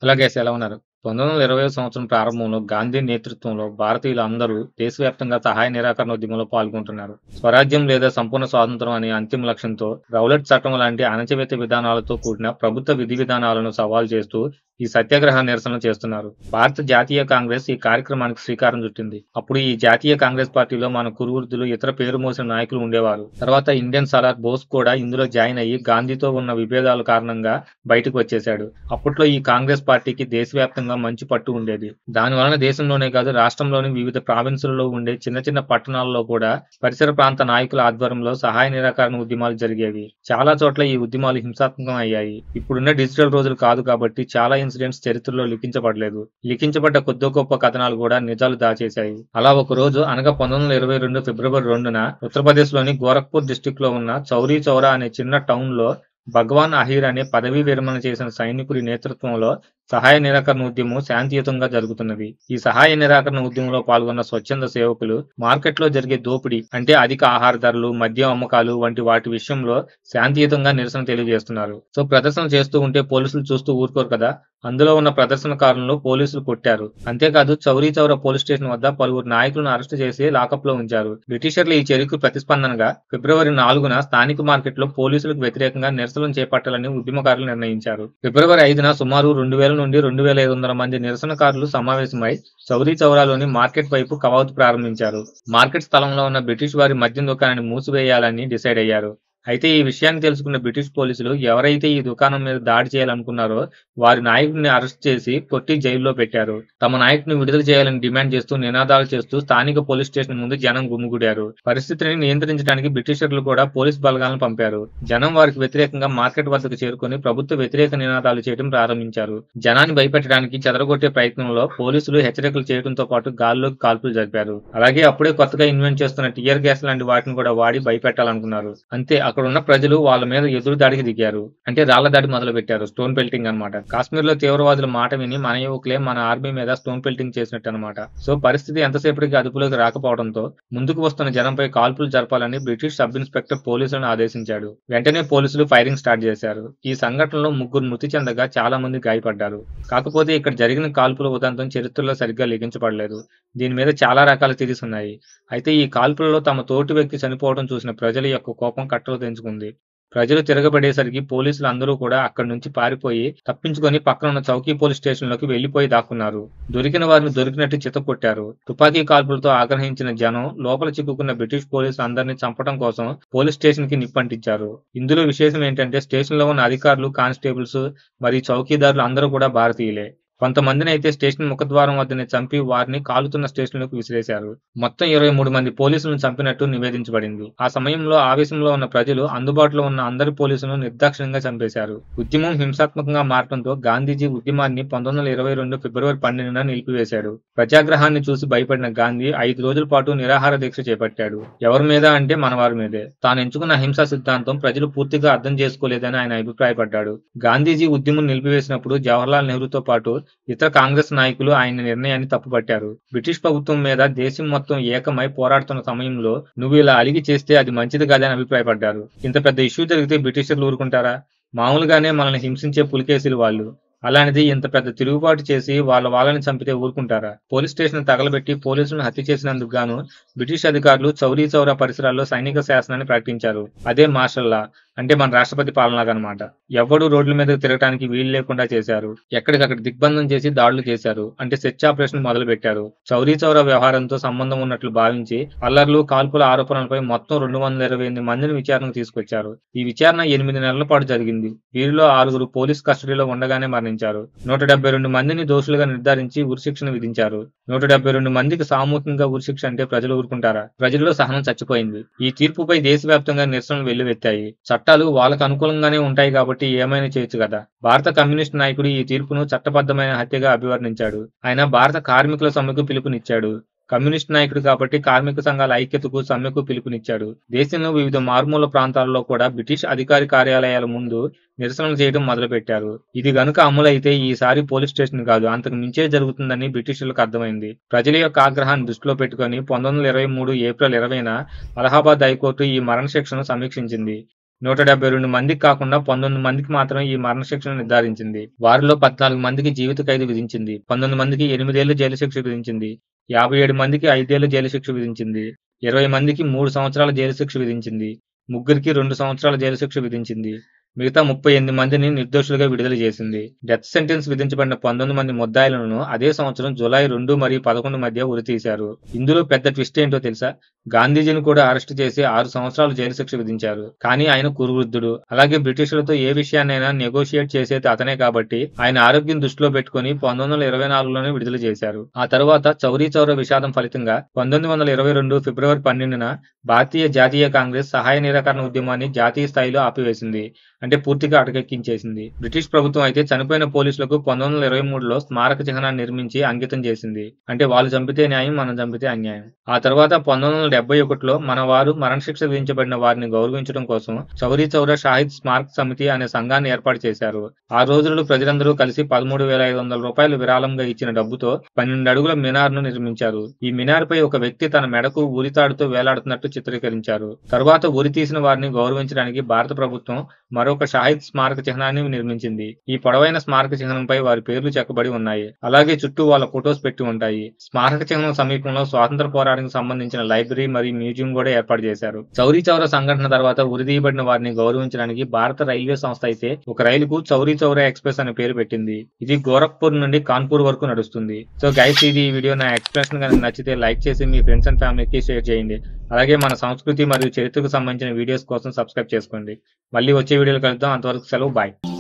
అలాగే ఎలా ఉన్నారు? 1920 సంవత్సరం ప్రారంభంలో గాంధీ నేతృత్వంలో భారతీయులు అందరూ దేశవ్యాప్తంగా సహాయ నిరాకరణ ఉద్యమంలో పాల్గొంటున్నారు. స్వరాజ్యం లేదా సంపూర్ణ స్వాతంత్రం అనే అంతిమ లక్ష్యంతో రౌలట్ చట్టం లాంటి అణచివేత విధానాలతో కూడిన ప్రభుత్వ విధి విధానాలను సవాల్ చేస్తూ ఈ సత్యాగ్రహ నిరసన చేస్తున్నారు. భారత జాతీయ కాంగ్రెస్ ఈ కార్యక్రమానికి శ్రీకారం చుట్టింది. అప్పుడు ఈ జాతీయ కాంగ్రెస్ పార్టీలో మన కురువృద్ధులు, ఇతర పేరు మోసిన నాయకులు ఉండేవారు. తర్వాత ఇండియన్ సలార్ బోస్ కూడా ఇందులో జాయిన్ అయ్యి గాంధీతో ఉన్న విభేదాల కారణంగా బయటకు వచ్చేశాడు. అప్పట్లో ఈ కాంగ్రెస్ పార్టీకి దేశవ్యాప్తంగా మంచి పట్టు ఉండేది. దాని వలన దేశంలోనే కాదు రాష్ట్రంలోని వివిధ ప్రావిన్సులలో ఉండే చిన్న చిన్న పట్టణాల్లో కూడా పరిసర ప్రాంత నాయకుల ఆధ్వర్యంలో సహాయ నిరాకరణ ఉద్యమాలు జరిగేవి. చాలా చోట్ల ఈ ఉద్యమాలు హింసాత్మకం అయ్యాయి. ఇప్పుడున్న డిజిటల్ రోజులు కాదు కాబట్టి చాలా ఇన్సిడెంట్స్ చరిత్రలో లిఖించబడలేదు. లిఖించబడ్డ కొద్దో గొప్ప కథనాలు కూడా నిజాలు దాచేశాయి. అలా ఒక రోజు అనగా 1922 ఫిబ్రవరి 2న ఉత్తరప్రదేశ్ లోని గోరఖ్పూర్ డిస్టిక్ లో ఉన్న చౌరీ చౌరా అనే చిన్న టౌన్ లో భగవాన్ అహీర్ అనే పదవీ విరమణ చేసిన సైనికుడి నేతృత్వంలో సహాయ నిరాకరణ ఉద్యమం శాంతియుతంగా జరుగుతున్నది. ఈ సహాయ నిరాకరణ ఉద్యమంలో పాల్గొన్న స్వచ్ఛంద సేవకులు మార్కెట్లో జరిగే దోపిడీ అంటే అధిక ఆహార ధరలు, మద్యం అమ్మకాలు వంటి వాటి విషయంలో శాంతియుతంగా నిరసన తెలియజేస్తున్నారు. సో ప్రదర్శన చేస్తూ ఉంటే పోలీసులు చూస్తూ ఊరుకోరు కదా. అందులో ఉన్న ప్రదర్శనకారులను పోలీసులు కొట్టారు. అంతేకాదు చౌరీ చౌరా పోలీస్ స్టేషన్ వద్ద పలువురు నాయకులను అరెస్టు చేసి లాకప్ లో ఉంచారు. బ్రిటిషర్ల ఈ చర్యకు ప్రతిస్పందనగా ఫిబ్రవరి 4న స్థానిక మార్కెట్లో పోలీసులకు వ్యతిరేకంగా నిరసనలు చేపట్టాలని ఉద్యమకారులు నిర్ణయించారు. ఫిబ్రవరి 5న సుమారు 2000 నుండి 2500 మంది నిరసనకారులు సమావేశమై చౌరీ చౌరాలోని మార్కెట్ వైపు కవాతు ప్రారంభించారు. మార్కెట్ స్థలంలో ఉన్న బ్రిటిష్ వారి మద్యం దుకాణాన్ని మూసివేయాలని డిసైడ్ అయ్యారు. అయితే ఈ విషయాన్ని తెలుసుకున్న బ్రిటిష్ పోలీసులు ఎవరైతే ఈ దుకాణం మీద దాడి చేయాలనుకున్నారో వారి నాయకుడిని అరెస్ట్ చేసి కొట్టి జైల్లో పెట్టారు. తమ నాయకుడిని విడుదల చేయాలని డిమాండ్ చేస్తూ నినాదాలు చేస్తూ స్థానిక పోలీస్ స్టేషన్ ముందు జనం గుమిగూడారు. పరిస్థితిని నియంత్రించడానికి బ్రిటిషర్లు కూడా పోలీస్ బలగాలను పంపారు. జనం వారికి వ్యతిరేకంగా మార్కెట్ వద్దకు చేరుకొని ప్రభుత్వ వ్యతిరేక నినాదాలు చేయడం ప్రారంభించారు. జనాన్ని భయపెట్టడానికి చెదరగొట్టే ప్రయత్నంలో పోలీసులు హెచ్చరికలు చేయడంతో పాటు గాల్లోకి కాల్పులు జరిపారు. అలాగే అప్పుడే కొత్తగా ఇన్వెంట్ చేస్తున్న టియర్ గ్యాస్ లాంటి వాటిని కూడా వాడి భయపెట్టాలనుకున్నారు. అంతే అక్కడ ఉన్న ప్రజలు వాళ్ళ మీద ఎదురు దాడికి దిగారు. అంటే రాళ్ల దాడి మొదలు పెట్టారు. స్టోన్ పెల్టింగ్ అన్నమాట. కాశ్మీర్ లో తీవ్రవాదుల మాట విని మన యువకులే మన ఆర్మీ మీద స్టోన్ పెల్టింగ్ చేసినట్టు అనమాట. సో పరిస్థితి ఎంతసేపటికి అదుపులోకి రాకపోవడంతో ముందుకు వస్తున్న జనంపై కాల్పులు జరపాలని బ్రిటిష్ సబ్ ఇన్స్పెక్టర్ పోలీసులను ఆదేశించాడు. వెంటనే పోలీసులు ఫైరింగ్ స్టార్ట్ చేశారు. ఈ సంఘటనలో 3 మృతి చెందగా చాలా మంది గాయపడ్డారు. కాకపోతే ఇక్కడ జరిగిన కాల్పుల ఉదంతం చరిత్రలో సరిగ్గా లిఖించబడలేదు. దీని మీద చాలా రకాల థియరీస్ ఉన్నాయి. అయితే ఈ కాల్పులలో తమ తోటి వ్యక్తి చనిపోవడం చూసిన ప్రజల యొక్క కోపం కట్టలు తెంచుకుంది. ప్రజలు తిరగబడేసరికి పోలీసులు అందరూ కూడా అక్కడి నుంచి పారిపోయి తప్పించుకొని పక్కన ఉన్న చౌకీ పోలీస్ స్టేషన్లోకి వెళ్లిపోయి దాక్కున్నారు. దొరికిన వారిని దొరికినట్టు చితకొట్టారు. తుపాకీ కాల్పులతో ఆగ్రహించిన జనం లోపల చిక్కుకున్న బ్రిటిష్ పోలీసులు అందరినీ చంపడం కోసం పోలీస్ స్టేషన్ కి నిప్పంటించారు. ఇందులో విశేషం ఏంటంటే స్టేషన్ లో ఉన్న అధికారులు, కానిస్టేబుల్స్ మరియు చౌకీదారులు అందరూ కూడా భారతీయులే. కొంతమందిని అయితే స్టేషన్ ముఖద్వారం వద్దనే చంపి వారిని కాలుతున్న స్టేషన్లోకి విసిరేశారు. మొత్తం 23 మంది పోలీసులను చంపినట్టు నివేదించబడింది. ఆ సమయంలో ఆవేశంలో ఉన్న ప్రజలు అందుబాటులో ఉన్న అందరి పోలీసులను నిర్దాక్షిణ్యంగా చంపేశారు. ఉద్యమం హింసాత్మకంగా మారడంతో గాంధీజీ ఉద్యమాన్ని 1922 ఫిబ్రవరి 12న నిలిపివేశాడు. ప్రజాగ్రహాన్ని చూసి భయపడిన గాంధీ 5 రోజుల పాటు నిరాహార దీక్ష చేపట్టాడు. ఎవరి మీద అంటే మన వారి మీదే. తాను ఎంచుకున్న అహింసా సిద్ధాంతం ప్రజలు పూర్తిగా అర్థం చేసుకోలేదని ఆయన అభిప్రాయపడ్డాడు. గాంధీజీ ఉద్యమం నిలిపివేసినప్పుడు జవహర్లాల్ నెహ్రూతో పాటు ఇతర కాంగ్రెస్ నాయకులు ఆయన నిర్ణయాన్ని తప్పుపట్టారు. బ్రిటిష్ ప్రభుత్వం మీద దేశం మొత్తం ఏకమై పోరాడుతున్న సమయంలో నువ్వు ఇలా అలిగి చేస్తే అది మంచిది కాదని అభిప్రాయపడ్డారు. ఇంత పెద్ద ఇష్యూ జరిగితే బ్రిటిషర్లు ఊరుకుంటారా? మామూలుగానే మనల్ని హింసించే పులికేసులు వాళ్ళు. అలాంటిది ఇంత పెద్ద తిరుగుబాటు చేసి వాళ్ళని చంపితే ఊరుకుంటారా? పోలీస్ స్టేషన్ తగలబెట్టి పోలీసులను హత్య చేసినందుకు గాను బ్రిటిష్ అధికారులు చౌరీ చౌరా పరిసరాల్లో సైనిక శాసనాన్ని ప్రకటించారు. అదే మార్షల్ లా, అంటే మన రాష్ట్రపతి పాలనలాగనమాట. ఎవ్వడూ రోడ్ల మీద తిరగడానికి వీలు లేకుండా చేశారు. ఎక్కడికక్కడ దిగ్బంధం చేసి దాడులు చేశారు. అంటే సెర్చ్ ఆపరేషన్ మొదలు పెట్టారు. చౌరీ చౌరా వ్యవహారంతో సంబంధం ఉన్నట్లు భావించి అల్లర్లు, కాల్పుల ఆరోపణలపై మొత్తం 228 మందిని విచారణకు తీసుకొచ్చారు. ఈ విచారణ 8 నెలల పాటు జరిగింది. వీరిలో 6 పోలీస్ కస్టడీలో ఉండగానే మరణించారు. 172 మందిని దోషులుగా నిర్ధారించి ఉరిశిక్షను విధించారు. 172 మందికి సామూహికంగా ఉరిశిక్ష అంటే ప్రజలు ఊరుకుంటారా? ప్రజల్లో సహనం చచ్చిపోయింది. ఈ తీర్పుపై దేశవ్యాప్తంగా నిరసనలు వెల్లువెత్తాయి. చట్టాలు వాళ్ళకు అనుకూలంగానే ఉంటాయి కాబట్టి ఏమైనా చేయొచ్చు కదా. భారత కమ్యూనిస్ట్ నాయకుడు ఈ తీర్పును చట్టబద్ధమైన హత్యగా అభివర్ణించాడు. ఆయన భారత కార్మికుల సమ్మెకు పిలుపునిచ్చాడు. కమ్యూనిస్ట్ నాయకుడు కాబట్టి కార్మిక సంఘాల ఐక్యతకు, సమ్మెకు పిలుపునిచ్చాడు. దేశంలో వివిధ మారుమూల ప్రాంతాలలో కూడా బ్రిటిష్ అధికారి కార్యాలయాల ముందు నిరసనలు చేయడం మొదలుపెట్టారు. ఇది గనుక అమలైతే ఈసారి పోలీస్ స్టేషన్ కాదు, అంతకు మించే జరుగుతుందని బ్రిటిషర్లకు అర్థమైంది. ప్రజల యొక్క ఆగ్రహాన్ని దృష్టిలో పెట్టుకుని 1923 ఏప్రిల్ 20న అలహాబాద్ హైకోర్టు ఈ మరణశిక్షను సమీక్షించింది. 172 మందికి కాకుండా 19 మందికి మాత్రమే ఈ మరణశిక్షను నిర్ధారించింది. వారిలో 14 మందికి జీవిత ఖైదు విధించింది. 19 మందికి 8 ఏళ్ల జైలు శిక్ష విధించింది. 57 మందికి 5 ఏళ్ల జైలు శిక్ష విధించింది. 20 మందికి 3 సంవత్సరాల జైలు శిక్ష విధించింది. ముగ్గురికి 2 సంవత్సరాల జైలు శిక్ష విధించింది. మిగతా 38 మందిని నిర్దోషులుగా విడుదల చేసింది. డెత్ సెంటెన్స్ విధించబడిన 19 మంది ముద్దాయిలను అదే సంవత్సరం జూలై 2 మరియు 11 మధ్య ఉరితీశారు. ఇందులో పెద్ద ట్విస్ట్ ఏంటో తెలుసా? గాంధీజీని కూడా అరెస్టు చేసి 6 సంవత్సరాలు జైలు శిక్ష విధించారు. కానీ ఆయన కురువృద్ధుడు. అలాగే బ్రిటిషులతో ఏ విషయాన్నైనా నెగోషియేట్ చేసేది అతనే కాబట్టి ఆయన ఆరోగ్యం దృష్టిలో పెట్టుకుని 1924లోనే విడుదల చేశారు. ఆ తర్వాత చౌరీ చౌరా విషాదం ఫలితంగా 1922 ఫిబ్రవరి 12న భారతీయ జాతీయ కాంగ్రెస్ సహాయ నిరాకరణ ఉద్యమాన్ని జాతీయ స్థాయిలో ఆపివేసింది. అంటే పూర్తిగా అటకెక్కించేసింది. బ్రిటిష్ ప్రభుత్వం అయితే చనిపోయిన పోలీసులకు 1923లో స్మారక చిహ్నాన్ని నిర్మించి అంకితం చేసింది. అంటే వాళ్ళు చంపితే న్యాయం, మనం చంపితే అన్యాయం. ఆ తర్వాత 1971లో మన వారు మరణశిక్ష విధించబడిన వారిని గౌరవించడం కోసం చౌరీ చౌరా షాహిద్ స్మారక సమితి అనే సంఘాన్ని ఏర్పాటు చేశారు. ఆ రోజుల్లో ప్రజలందరూ కలిసి 13,500 రూపాయలు విరాళంగా ఇచ్చిన డబ్బుతో 12 అడుగుల మినార్ను నిర్మించారు. ఈ మినార్ పై ఒక వ్యక్తి తన మెడకు ఉరితాడుతో వేలాడుతున్నట్టు చిత్రీకరించారు. తర్వాత ఉరి తీసిన వారిని గౌరవించడానికి భారత ప్రభుత్వం మరొక షాహిద్ స్మారక చిహ్నాన్ని నిర్మించింది. ఈ పొడవైన స్మారక చిహ్నంపై వారి పేర్లు చెక్కబడి ఉన్నాయి. అలాగే చుట్టూ వాళ్ళ ఫొటోస్ పెట్టి ఉంటాయి. స్మారక చిహ్నం సమీపంలో స్వాతంత్ర పోరాటానికి సంబంధించిన లైబ్రరీ మరియు మ్యూజియం కూడా ఏర్పాటు చేశారు. చౌరీ చౌరా సంఘటన తర్వాత ఉరితీయబడిన వారిని గౌరవించడానికి భారత రైల్వే సంస్థ అయితే ఒక రైలుకు చౌరీ చౌరా ఎక్స్ప్రెస్ అనే పేరు పెట్టింది. ఇది గోరఖ్పూర్ నుండి కాన్పూర్ వరకు నడుస్తుంది. సో గైస్, ఇది ఈ వీడియో నా ఎక్స్ప్లెనేషన్ కనుక నచ్చితే లైక్ చేసి మీ ఫ్రెండ్స్ అండ్ ఫ్యామిలీకి షేర్ చేయండి. అలాగే మన సంస్కృతి మరియు చరిత్రకు సంబంధించిన వీడియోస్ కోసం సబ్స్క్రైబ్ చేసుకోండి. మళ్ళీ వచ్చే వీడియోలు కలుద్దాం. అంతవరకు సెలవు. బాయ్.